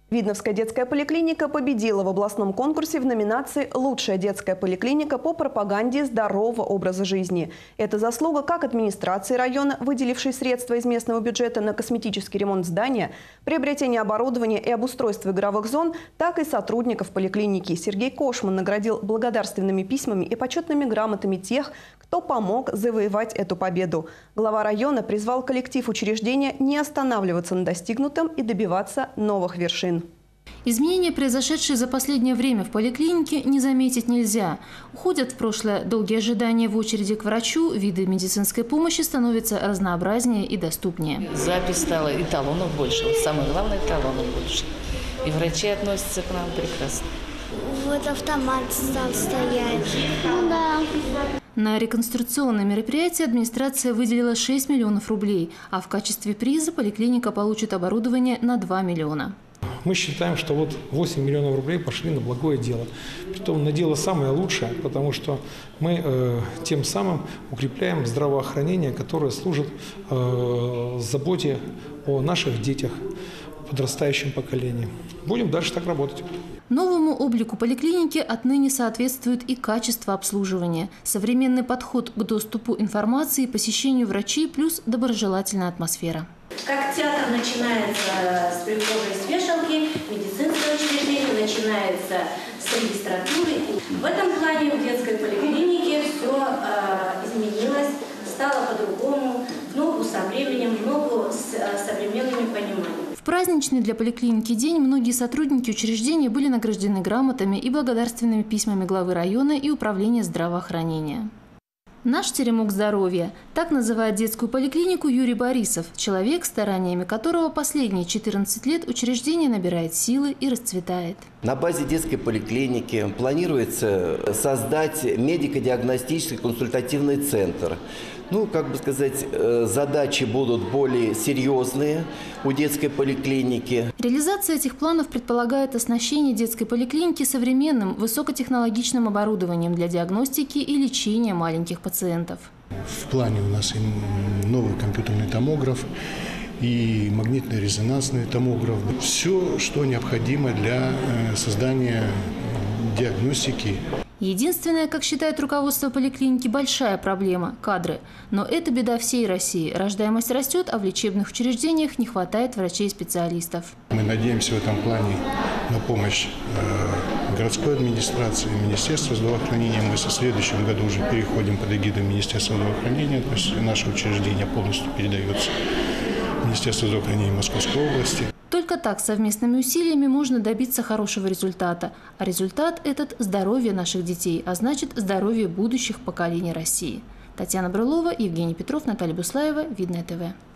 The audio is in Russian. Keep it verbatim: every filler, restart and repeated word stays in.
Видновская детская поликлиника победила в областном конкурсе в номинации «Лучшая детская поликлиника по пропаганде здорового образа жизни». Это заслуга как администрации района, выделившей средства из местного бюджета на косметический ремонт здания, приобретение оборудования и обустройство игровых зон, так и сотрудников поликлиники. Сергей Кошман наградил благодарственными письмами и почетными грамотами тех, кто помог завоевать эту победу. Глава района призвал коллектив учреждения не останавливаться на достигнутом и добиваться новых вершин. Изменения, произошедшие за последнее время в поликлинике, не заметить нельзя. Уходят в прошлое долгие ожидания в очереди к врачу, виды медицинской помощи становятся разнообразнее и доступнее. Запись стала, и талонов больше. Вот самое главное, талонов больше. И врачи относятся к нам прекрасно. Вот автомат стал стоять. Ну, да. На реконструкционное мероприятие администрация выделила шесть миллионов рублей, а в качестве приза поликлиника получит оборудование на два миллиона. Мы считаем, что вот восемь миллионов рублей пошли на благое дело. Притом на дело самое лучшее, потому что мы э, тем самым укрепляем здравоохранение, которое служит э, заботе о наших детях, подрастающем поколении. Будем дальше так работать. Новому облику поликлиники отныне соответствует и качество обслуживания, современный подход к доступу информации и посещению врачей, плюс доброжелательная атмосфера. Как театр начинается с прихожей, с вешалки, медицинское учреждение начинается с регистратуры. В этом плане в детской поликлинике все э, изменилось, стало по-другому, в ногу со временем, в ногу с э, современными пониманиями. В праздничный для поликлиники день многие сотрудники учреждения были награждены грамотами и благодарственными письмами главы района и управления здравоохранения. «Наш теремок здоровья» – так называет детскую поликлинику Юрий Борисов, человек, стараниями которого последние четырнадцать лет учреждение набирает силы и расцветает. На базе детской поликлиники планируется создать медико-диагностический консультативный центр. Ну, как бы сказать, задачи будут более серьезные у детской поликлиники. Реализация этих планов предполагает оснащение детской поликлиники современным высокотехнологичным оборудованием для диагностики и лечения маленьких пациентов. В плане у нас и новый компьютерный томограф, и магнитно-резонансный томограф. Все, что необходимо для создания диагностики. Единственная, как считает руководство поликлиники, большая проблема – кадры. Но это беда всей России. Рождаемость растет, а в лечебных учреждениях не хватает врачей и специалистов. Мы надеемся в этом плане на помощь городской администрации, Министерства здравоохранения. Мы со следующем году уже переходим под эгиду Министерства здравоохранения, то есть наше учреждение полностью передается Министерству здравоохранения Московской области. Только так совместными усилиями можно добиться хорошего результата. А результат этот – здоровье наших детей, а значит здоровье будущих поколений России. Татьяна Брылова, Евгений Петров, Наталья Буслаева, Видное ТВ.